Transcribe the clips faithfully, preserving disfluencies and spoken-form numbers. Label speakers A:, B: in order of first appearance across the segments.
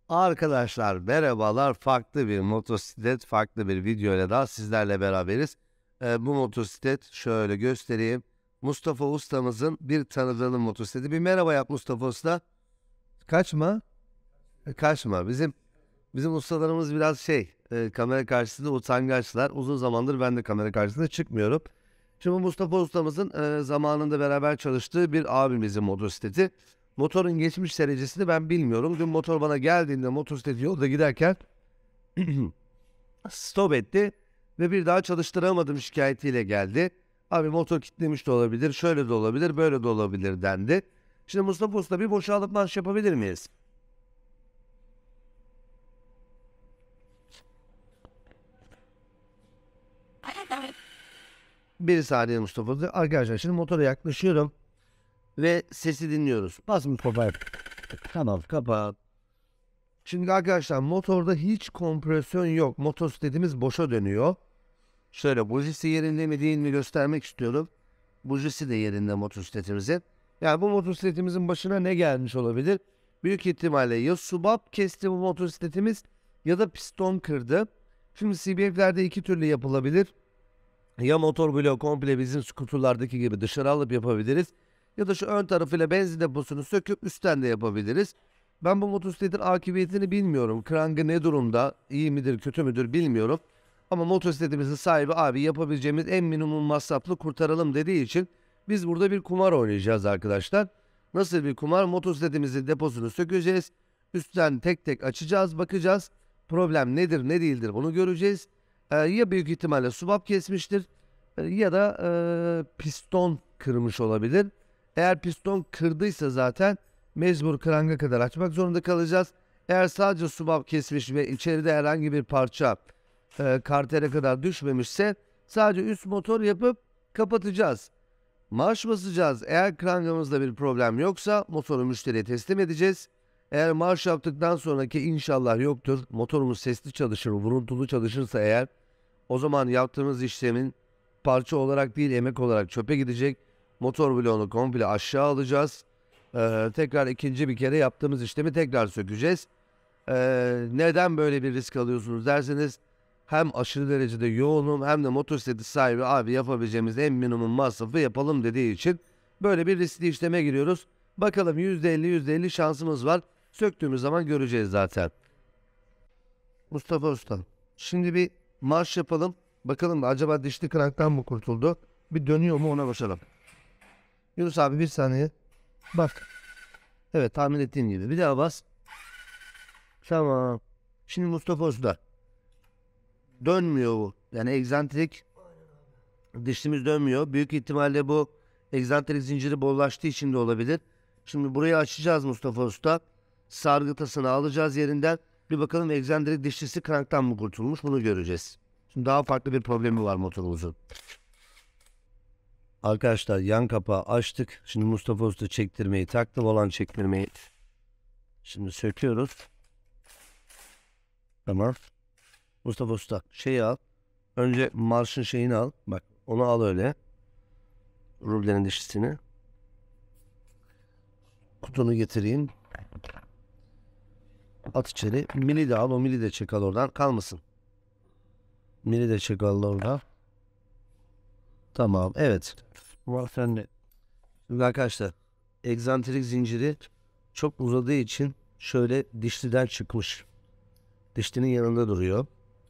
A: Arkadaşlar merhabalar. Farklı bir motosiklet, farklı bir video ile daha sizlerle beraberiz. Ee, bu motosiklet şöyle göstereyim. Mustafa ustamızın bir tanıdığının motosikleti. Bir merhaba yap Mustafa usta. Kaçma. E, Kaçma. Bizim bizim ustalarımız biraz şey, e, kamera karşısında utangaçlar. Uzun zamandır ben de kamera karşısında çıkmıyorum. Şimdi Mustafa ustamızın e, zamanında beraber çalıştığı bir abimizin motosikleti. Motorun geçmiş derecesini ben bilmiyorum. Dün motor bana geldiğinde motosiklet yolda giderken stop etti ve bir daha çalıştıramadım şikayetiyle geldi. Abi motor kilitlemiş de olabilir, şöyle de olabilir, böyle de olabilir dendi. Şimdi Mustafa Usta bir boşalıp marş yapabilir miyiz? Bir saniye Mustafa Usta. Arkadaşlar şimdi motora yaklaşıyorum ve sesi dinliyoruz. Bas Mustafa. Tamam kapat. Şimdi arkadaşlar motorda hiç kompresyon yok. Motosikletimiz boşa dönüyor. Şöyle bujisi yerinde mi değil mi göstermek istiyorum. Bujisi de yerinde motosikletimizin. Yani bu motosikletimizin başına ne gelmiş olabilir? Büyük ihtimalle ya subap kesti bu motosikletimiz ya da piston kırdı. Şimdi C B F'lerde iki türlü yapılabilir. Ya motor bloğu komple bizim skuterlardaki gibi dışarı alıp yapabiliriz. Ya da şu ön tarafıyla benzin deposunu söküp üstten de yapabiliriz. Ben bu motosikletin akıbetini bilmiyorum. Krangı ne durumda, iyi midir, kötü müdür bilmiyorum. Ama motosikletimizin sahibi abi yapabileceğimiz en minimum masraflı kurtaralım dediği için biz burada bir kumar oynayacağız arkadaşlar. Nasıl bir kumar? Motosikletimizin deposunu sökeceğiz. Üstten tek tek açacağız, bakacağız. Problem nedir, ne değildir bunu göreceğiz. Ee, ya büyük ihtimalle subap kesmiştir e, ya da e, piston kırmış olabilir. Eğer piston kırdıysa zaten mecbur kranga kadar açmak zorunda kalacağız. Eğer sadece subap kesmiş ve içeride herhangi bir parça e, kartere kadar düşmemişse sadece üst motor yapıp kapatacağız. Marş basacağız. Eğer krangamızda bir problem yoksa motoru müşteriye teslim edeceğiz. Eğer marş yaptıktan sonraki inşallah yoktur. Motorumuz sesli çalışır, vuruntulu çalışırsa eğer o zaman yaptığımız işlemin parça olarak değil emek olarak çöpe gidecek. Motor bloğunu komple aşağı alacağız. Ee, tekrar ikinci bir kere yaptığımız işlemi tekrar sökeceğiz. Ee, neden böyle bir risk alıyorsunuz derseniz hem aşırı derecede yoğunum hem de motosikleti sahibi abi yapabileceğimiz en minimum masrafı yapalım dediği için böyle bir riskli işleme giriyoruz. Bakalım yüzde elli yüzde elli şansımız var. Söktüğümüz zaman göreceğiz zaten. Mustafa Usta. Şimdi bir marş yapalım. Bakalım acaba dişli kranktan mı kurtuldu? Bir dönüyor mu ona bakalım. Yunus abi bir saniye. Bak. Evet tahmin ettiğim gibi. Bir daha bas. Tamam. Şimdi Mustafa Usta. Dönmüyor bu. Yani egzantrik dişlimiz dönmüyor. Büyük ihtimalle bu egzantrik zinciri bollaştığı için de olabilir. Şimdi burayı açacağız Mustafa Usta. Sargıtasını alacağız yerinden. Bir bakalım egzantrik dişlisi kranktan mı kurtulmuş bunu göreceğiz. Şimdi daha farklı bir problemi var motorumuzun. Arkadaşlar yan kapağı açtık. Şimdi Mustafa Usta çektirmeyi taktı. Volan çektirmeyi. Şimdi söküyoruz. Tamam. Mustafa Usta şeyi al. Önce marşın şeyini al. Bak onu al öyle. Rublenin dişlisini. Kutunu getireyim. At içeri. Mili de al. O mili de çek al oradan. Kalmasın. Mili de çek al oradan. Tamam. Evet. Var sende. Şimdi arkadaşlar egzantrik zinciri çok uzadığı için şöyle dişliden çıkmış. Dişlinin yanında duruyor.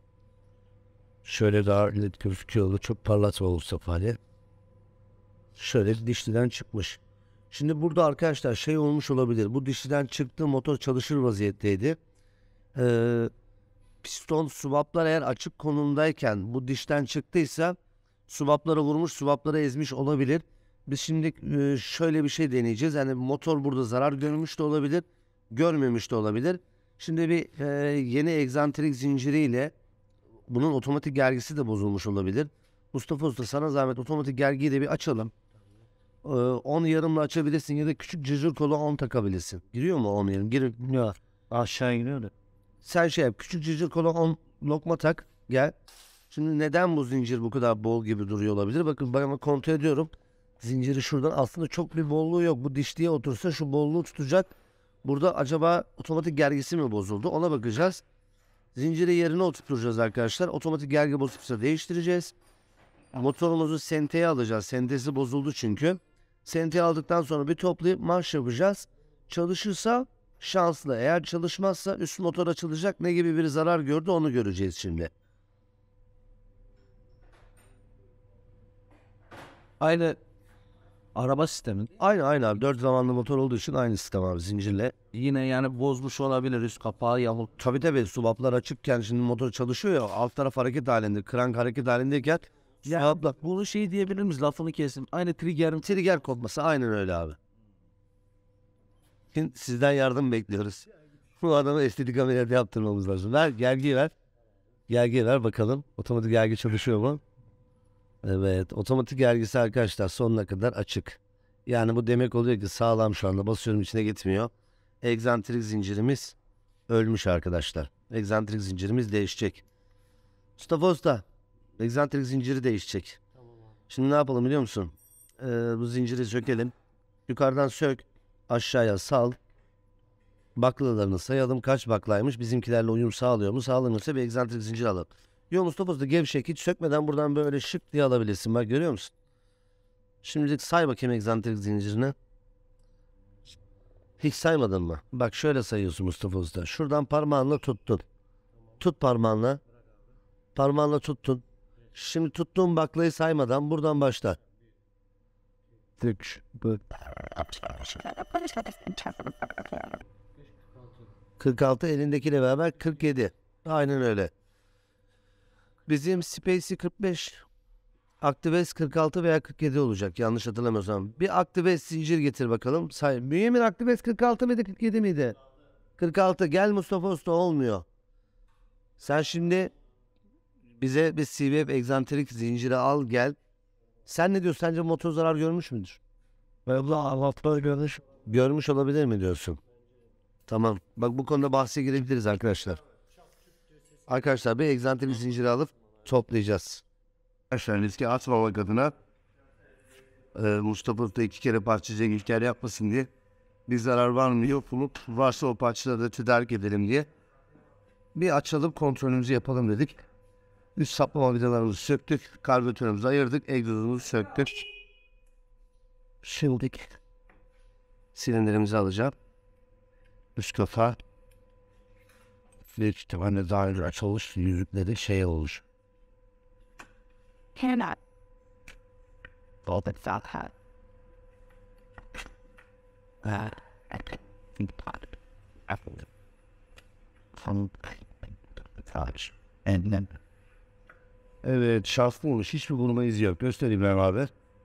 A: Şöyle daha net gözüküyor. Çok parlatma olursa fare. Şöyle dişliden çıkmış. Şimdi burada arkadaşlar şey olmuş olabilir. Bu dişliden çıktığı motor çalışır vaziyetteydi. Ee, piston subaplar eğer açık konumdayken bu dişten çıktıysa subaplara vurmuş, subaplara ezmiş olabilir. Biz şimdi e, şöyle bir şey deneyeceğiz. Yani motor burada zarar görmüş de olabilir, görmemiş de olabilir. Şimdi bir e, yeni egzantrik zinciriyle bunun otomatik gergisi de bozulmuş olabilir. Mustafa Usta sana zahmet otomatik gergiyi de bir açalım. Ee, on yarımla açabilirsin ya da küçük cırcır kolu on takabilirsin. Giriyor mu on yarım? Gir.
B: Ya aşağı iniyor da.
A: Sen şey yap. Küçük cırcır kolu on lokma tak. Gel. Şimdi neden bu zincir bu kadar bol gibi duruyor olabilir? Bakın ben kontrol ediyorum. Zinciri şuradan aslında çok bir bolluğu yok. Bu dişliğe otursa şu bolluğu tutacak. Burada acaba otomatik gergisi mi bozuldu? Ona bakacağız. Zinciri yerine oturtacağız arkadaşlar. Otomatik gergi bozuksa değiştireceğiz. Motorumuzu senteye alacağız. Sentesi bozuldu çünkü. Senteye aldıktan sonra bir toplayıp marş yapacağız. Çalışırsa şanslı. Eğer çalışmazsa üst motor açılacak. Ne gibi bir zarar gördü onu göreceğiz şimdi.
B: Aynı araba sistemi.
A: Aynı aynı abi. Dört zamanlı motor olduğu için aynı sistem abi zincirle.
B: Yine yani bozmuş olabilir, üst kapağı yamuk.
A: Tabii tabii swaplar açıkken şimdi motor çalışıyor ya, alt taraf hareket halinde, crank hareket halindeyken
B: Ya
A: swaplar.
B: bunu şey diyebilir miyiz? Lafını kesim. Aynı trigger.
A: Trigger kopması aynen öyle abi. Şimdi sizden yardım bekliyoruz. Bu adama estetik ameliyatı yaptırmamız lazım. Ver gergiyi ver. Gergiyi ver bakalım. Otomatik gergi çalışıyor mu? Evet. Otomatik gergisi arkadaşlar sonuna kadar açık. Yani bu demek oluyor ki sağlam şu anda. Basıyorum içine gitmiyor. Egzantrik zincirimiz ölmüş arkadaşlar. Egzantrik zincirimiz değişecek. Mustafa Usta. Egzantrik zinciri değişecek. Şimdi ne yapalım biliyor musun? Ee, bu zinciri sökelim. Yukarıdan sök. Aşağıya sal. Baklalarını sayalım. Kaç baklaymış? Bizimkilerle uyum sağlıyor mu? Sağlamıyorsa bir egzantrik zincir alalım. Yo Mustafa Usta gevşek. Hiç sökmeden buradan böyle şık diye alabilirsin. Bak görüyor musun? Şimdilik say bakayım egzantrik zincirini. Hiç saymadın mı? Bak şöyle sayıyorsun Mustafa Usta. Şuradan parmağınla tuttun. Tut parmağınla. Parmağınla tuttun. Şimdi tuttuğun baklayı saymadan buradan başla. kırk altı elindekiyle beraber kırk yedi. Aynen öyle. Bizim Spacey kırk beş, Actives kırk altı veya kırk yedi olacak yanlış hatırlamıyorsam. Bir Actives zincir getir bakalım. Say. Mümin Actives kırk altı mıydı kırk yedi miydi? kırk altı. Gel Mustafa Usta olmuyor. Sen şimdi bize bir C V F egzantrik zinciri al gel. Sen ne diyorsun? Sence motor zarar görmüş müdür?
B: Allah'tan görmüş.
A: Görmüş olabilir mi diyorsun? Tamam. Bak bu konuda bahse girebiliriz arkadaşlar. Arkadaşlar bir egzantrik zinciri alıp toplayacağız. Arkadaşlar riske atmamak adına e, Mustafa Usta iki kere parçacıya ilker yapmasın diye bir zarar var mı yok mu varsa o parçaları da tedarik edelim diye bir açalım kontrolümüzü yapalım dedik. Üst saplama vidalarımızı söktük. Karbüratörümüzü ayırdık. Egzozumuzu söktük. Şimdi silindirimizi alacağım. Üst kafa. Büyük ihtimalle daha önce açılmış yüzükleri şey olmuş.
C: Cannot.
B: Bolted.
C: Falcon.
B: Ha.
C: From
B: Touch. And then.
A: Evet şanslı olmuş. Hiçbir vurma izi yok. Göstereyim ben abi.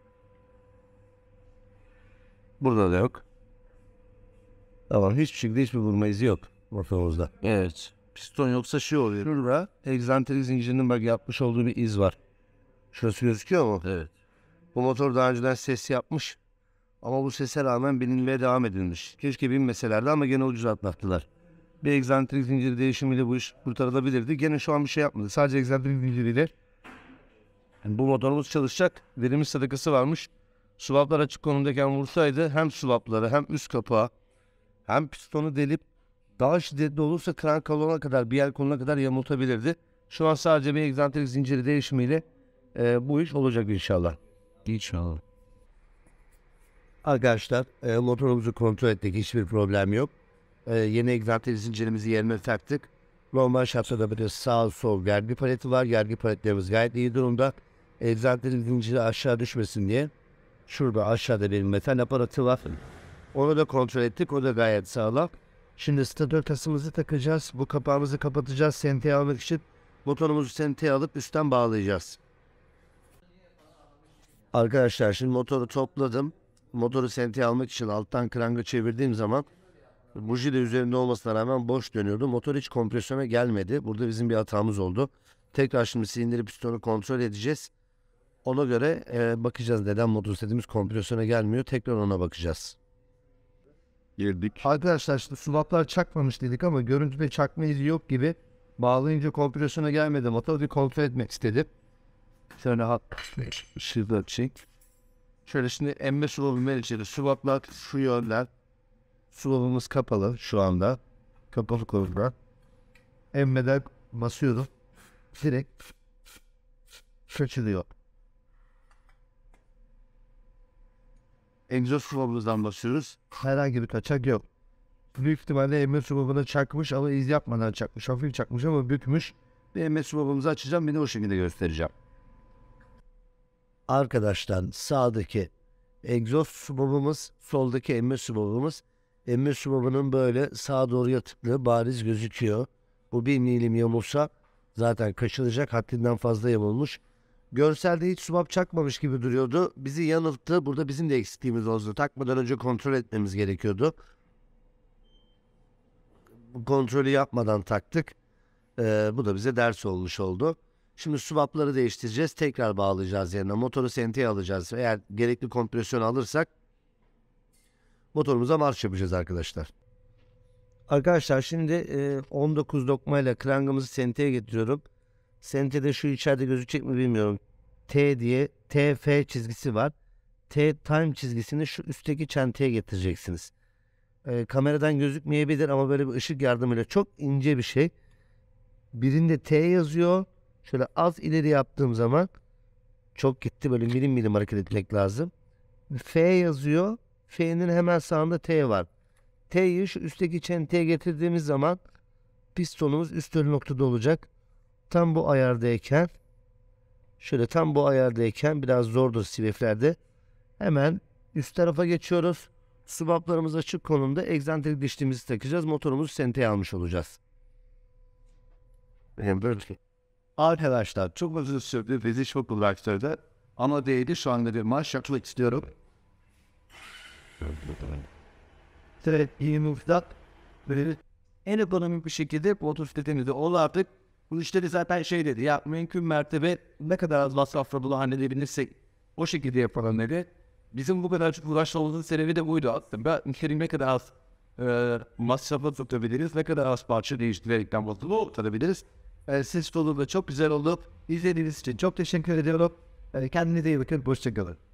A: Burada da yok. Tamam hiçbir şekilde hiçbir vurma izi yok motorumuzda.
B: Evet. Piston yoksa şey oluyor.
A: Şurada egzantrik zincirinin bak yapmış olduğu bir iz var. Şurası gözüküyor mu?
B: Evet.
A: Bu motor daha önceden ses yapmış. Ama bu sese rağmen bilinmeye devam edilmiş. Keşke binmeselerdi ama gene ucuz atlattılar. Bir egzantrik zinciri değişimiyle bu iş kurtarılabilirdi. Gene şu an bir şey yapmadı. Sadece egzantrik zinciriyle yani bu motorumuz çalışacak. Verimli sadakası varmış. Swaplar açık konumdayken vursaydı hem swapları hem üst kapağı hem pistonu delip daha şiddetli olursa krank koluna kadar bir yer koluna kadar yamultabilirdi. Şu an sadece bir egzantrik zinciri değişimiyle e, bu iş olacak inşallah.
B: İnşallah.
A: Arkadaşlar e, motorumuzu kontrol ettik. Hiçbir problem yok. E, yeni egzantrik zincirimizi yerine taktık. Normal şapkada bir de sağ sol gergi paleti var. Gergi paletlerimiz gayet iyi durumda. Egzantrik zinciri aşağı düşmesin diye. Şurada aşağıda bir metal aparatı var. Onu da kontrol ettik. O da gayet sağlam. Şimdi statör tasımızı takacağız. Bu kapağımızı kapatacağız senteye almak için. Motorumuzu senteye alıp üstten bağlayacağız. Arkadaşlar şimdi motoru topladım. Motoru senteye almak için alttan kranga çevirdiğim zaman buji de üzerinde olmasına rağmen boş dönüyordu. Motor hiç kompresyona gelmedi. Burada bizim bir hatamız oldu. Tekrar şimdi silindiri pistonu kontrol edeceğiz. Ona göre e, bakacağız neden motosikletimiz kompresyona gelmiyor. Tekrar ona bakacağız.
D: Girdik.
A: Arkadaşlar işte swaplar çakmamış dedik ama görüntüde çakma izi yok gibi. Bağlayınca kompresyona gelmedi. Motor bir kontrol etmek istedi. Şöyle hat şurada çek. Şöyle şimdi emme swap'ı içeri. Swaplar şu yönden. Subabımız kapalı şu anda. Kapalı konumda. Emmeden basıyorum. Direkt kaçırıyor. Egzoz subabımızdan basıyoruz. Herhangi bir kaçak yok. Büyük ihtimalle emme subabına çakmış ama iz yapmadan çakmış. Hafif çakmış ama bükmüş. Bir emme subabımızı açacağım. Beni o şekilde göstereceğim. Arkadaşlar sağdaki egzoz subabımız, soldaki emme subabımız. Emme subabının böyle sağa doğru yatıklığı bariz gözüküyor. Bu bir milim yamulsa zaten kaçılacak, haddinden fazla yamulmuş. Görselde hiç subap çakmamış gibi duruyordu. Bizi yanılttı. Burada bizim de eksikliğimiz oldu. Takmadan önce kontrol etmemiz gerekiyordu. Bu kontrolü yapmadan taktık. Ee, bu da bize ders olmuş oldu. Şimdi subapları değiştireceğiz. Tekrar bağlayacağız yerine. Motoru senteye alacağız. Eğer gerekli kompresyon alırsak motorumuza marş yapacağız arkadaşlar. Arkadaşlar şimdi e, on dokuz dokmayla krangımızı senteye getiriyorum. Sentede şu içeride gözükecek mi bilmiyorum. T diye T F çizgisi var. T time çizgisini şu üstteki çenteye getireceksiniz. E, kameradan gözükmeyebilir ama böyle bir ışık yardımıyla çok ince bir şey. Birinde T yazıyor. Şöyle az ileri yaptığım zaman çok gitti, böyle milim milim hareket etmek lazım. F yazıyor. F'nin hemen sağında T var. T'yi şu üstteki çenteye getirdiğimiz zaman pistonumuz üst ölü noktada olacak. Tam bu ayardayken, şöyle tam bu ayardayken biraz zordur siviflerde. Hemen üst tarafa geçiyoruz. Subaplarımız açık konumda, egzantrik dişliğimizi takacağız. Motorumuzu senteye almış olacağız. Benim böyle.
D: Arkadaşlar çok uzun sürdü bizi çok uğraştırdı. Ama değdi, şu anda bir marş yapmak istiyorum.
B: Evet, iyi müftat. Böyle en ekonomik bir şekilde motosikletimizi olardık. Bu işleri zaten şey dedi ya, mümkün mertebe ne kadar az masrafla bunu halledebilirsek o şekilde yapalım dedi. Bizim bu kadar çok uğraşmamızın sebebi de buydu aslında. Müşteri ne kadar az e, masrafla tutabiliriz, ne kadar az parça değiştirerekten motoru tutabiliriz. E, ses dolu da çok güzel oldu. İzlediğiniz için çok teşekkür ediyorum. E, kendinize iyi bakın, hoşçakalın.